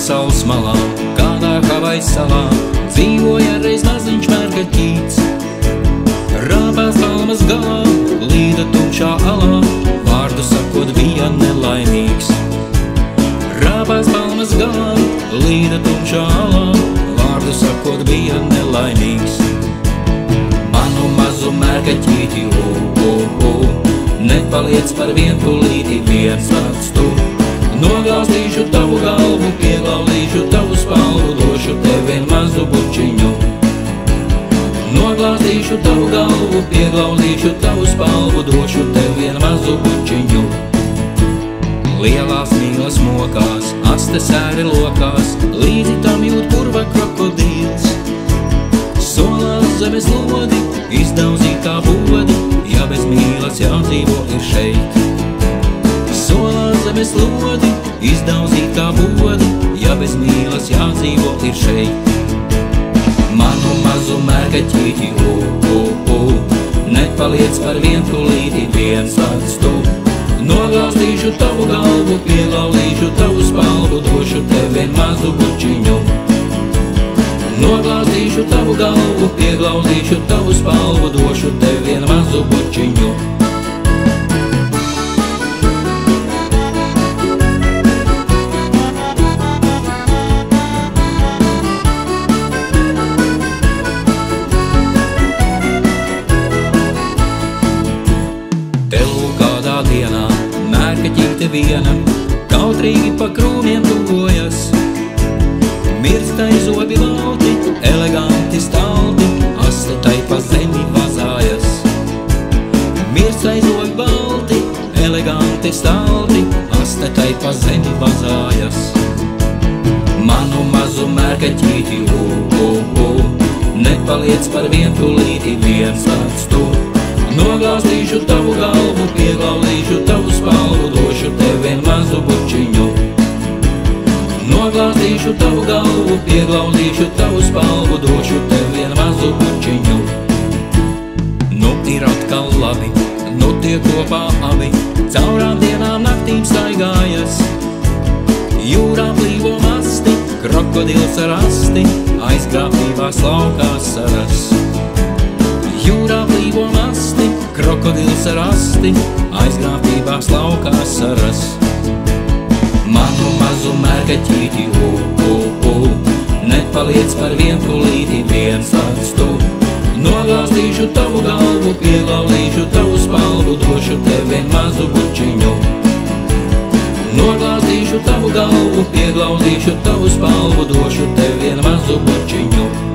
pasaules malā, kādā Havaju salā, dzīvoja reiz maziņš mērkaķīts. Rāpās palmas galā, līda tumšā alā, vārdu sakot bija nelaimīgs. Rāpās palmas galā, līda tumšā alā, vārdu sakot bija nelaimīgs. Manu mazu mērkaķīti, nepaliec par vienpulīti, viens pats tu. Nogāzdīšu tavu galvu, pieglaudīšu tavu spalvu, došu tev vien mazu bučiņu. Nogāzdīšu tavu galvu, pieglaudīšu tavu spalvu, došu tev vien mazu bučiņu. Lielās mīlas mokās, astes ēri lokās, līdzi tam jūt purva krokodīls. Solās zemes lodi, izdauzīt kā bodi, ja bez mīlas jādzīvo ir šeit. Solās zemes lodi, izdauzīt kā bodi, ja bez mīlas jādzīvo ir šeit. Manu mazu mērkaķīti, nepaliec par vienpulīti, viens pats tu. Nogāzdīšu tavu galvu, pieglaudīšu tavu spalvu, došu tev vien mazu bučiņu. Nogāzdīšu tavu galvu, pieglaudīšu tavu spalvu, došu tev vien mazu bučiņu. Dienā mērkaķīte viena, kautrīgi pa krūmiem tuvojas. Mirstai zobi valti, eleganti stalti, astetai pa zemi vazājas. Mirstai zobi valti, eleganti stalti, astetai pa zemi vazājas. Manu mazu mērkaķīti, nepaliec par vienpulīti, viens pats tu. Nogāzdīšu tavu galvu, pieglaudīšu tavu spalvu, došu tev vien mazu bučiņu. Nogāzdīšu tavu galvu, pieglaudīšu tavu spalvu, došu tev vien mazu bučiņu. Nu ir atkal labi, nu tie kopā abi, caurām dienām naktīm staigājas. Jūrā plīvo masti, krokodils ar asti, aizgrābībās laukās saras. Jūrā plīvo masti, krokodils ar asti, aizgrābībās laukās saras. Manu mazu mērkaķīti, nepaliec par vienpulīti, viens pats tu. Nogāzdīšu tavu galvu, pieglaudīšu tavu spalvu, došu tev vien mazu bučiņu. Nogāzdīšu tavu galvu, pieglaudīšu tavu spalvu, došu tev vien mazu bučiņu.